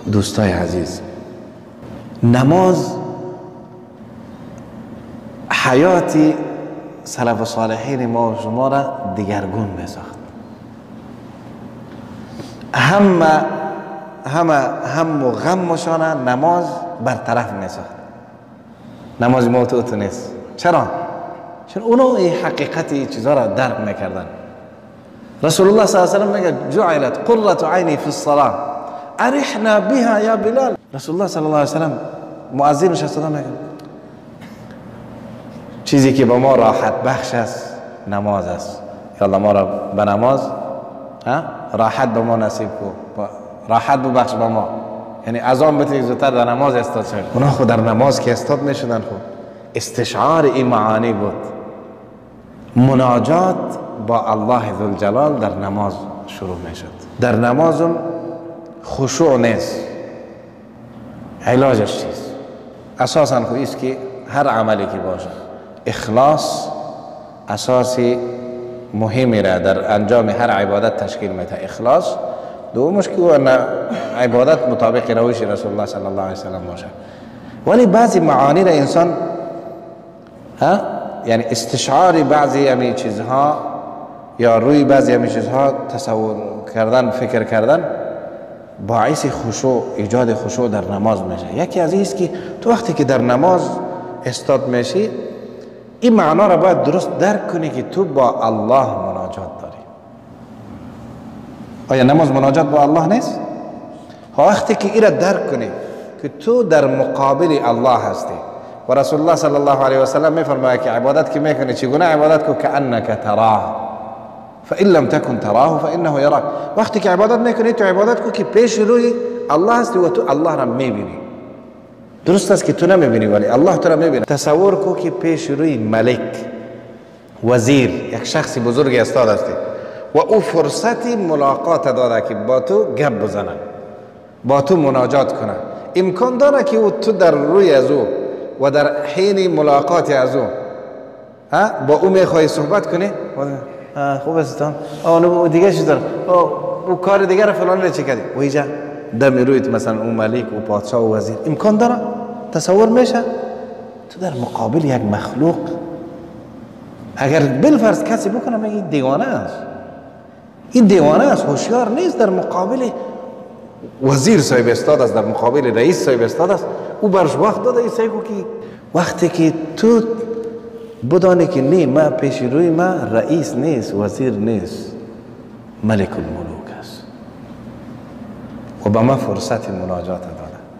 دوستای عزیز، نماز حیاتی سلف و صالحین ما و شما را دگرگون میساخت. هم و غمشان نماز برطرف میساخت. نماز ما تو نیست. چرا؟ چون اونا این حقیقتی چیزها را درک میکردن. رسول الله صلی الله علیه و سلم میگه جعلت قرة عینی فی الصلاة ارحنا بها یا بلال. رسول الله صلی الله علیه و سلم مؤذن نشسته میگه چیزی که به ما راحت بخش است نماز است. یا الله ما را به نماز راحت به ما نصیب کو، راحت ببخش به ما. یعنی اذان بتونی زودتر در نماز استاد شد. اونا خود در نماز که استاد میشدن خود استشعار این معانی بود. مناجات با الله ذوالجلال در نماز شروع میشد. در نمازم خشوع نیست، علاجش چیست؟ اساساً خود است که هر عملی که باشه اخلاص اساسی مهمی را در انجام هر عبادت تشکیل میده. اخلاص دومش که عبادت مطابق روش رسول الله صلی الله علیه و سلم باشه. ولی بعضی معانی را انسان یعنی استشعار بعضی همین چیزها یا روی بعضی همین چیزها تصور کردن، فکر کردن باعث خشوع، ایجاد خشوع در نماز میشه. یکی از این است که تو وقتی که در نماز استاد میشی این معنا را باید درست درک کنی که تو با الله مناجات داری. آیا نماز مناجات با الله نیست؟ وقتی که این را درک کنی که تو در مقابل الله هستی و رسول الله صلی الله علیه و سلم میفرماید که عبادت که میکنی چگونه عبادت کو کأنک تراه فإن لم تكن تراه فإنه يراك. وقتی که عبادت میکنی تو عبادت کو که پیش روی الله هستی و تو الله را میبینی. درست است که تو نمیبینی ولی الله تو را میبینه. تصور کو که پیش روی ملک، وزیر، یک شخص بزرگ استاد هستی و او فرصتی ملاقات داده که با تو گپ بزنه، با تو مناجات کنه. امکان داره که تو در روی از او و در حین ملاقات از او با او میخوای صحبت کنی خوب است اون دیگه چیز داره او کار دیگر فلان چه کردی و اینجا دم رویت مثلا اون ملک و پادشاه و وزیر امکان داره تصور میشه تو در مقابل یک مخلوق اگر بالفرض کسی بکنه میگه این دیوانه است، این دیوانه است، هوشیار نیست. در مقابل وزیر صاحب استاد است، در مقابل رئیس صاحب استاد است، او برش وقت داده ایسا که وقتی که تو بدانی که نه ما پیش روی ما رئیس نیست، وزیر نیست، ملک الملوک است و به ما فرصت مناجات داده.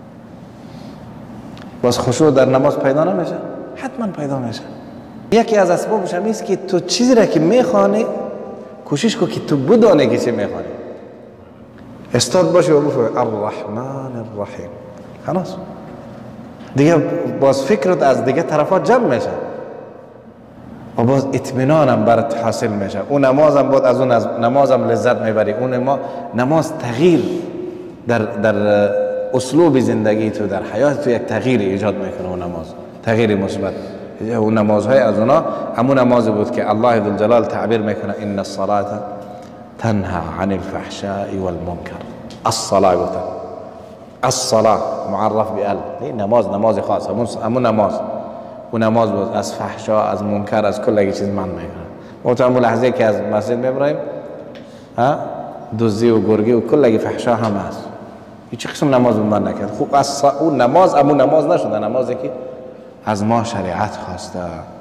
باز خشوع در نماز پیدا نمیشه؟ حتما پیدا میشه. یکی از اسبابش هم است که تو چیزی را که میخوانی کوشش کن که تو بدانی که چه میخوانی. استاد باشه و بفهم الرحمن الرحیم، خلاص دیگه باز فکرت از دیگه طرفات جمع میشه و باز اطمینانم برات حاصل میشه. اون نمازم بود از اون نمازم لذت میبری. اون نماز تغییر در اسلوب زندگی تو، در حیات تو یک تغییر ایجاد میکنه. اون نماز تغییر مثبت. اون نمازهای از اونا همون نمازی بود که الله ذوالجلال تعبیر میکنه ان الصلاة تنها عن الفحشاء والمنکر. الصلاة گفتن، الصلاة معرف بال، نماز خاص، همون نماز. اون نماز بود از فحشا، از منکر، از کل چیز من میکنه. ما تو همون لحظه که از مسجد میبریم دزدی و گرگی و کل فحشا هم هست. هیچ قسم نماز من نکرد. خوب اون نماز همون نماز نشده، نمازی که از ما شریعت خواسته.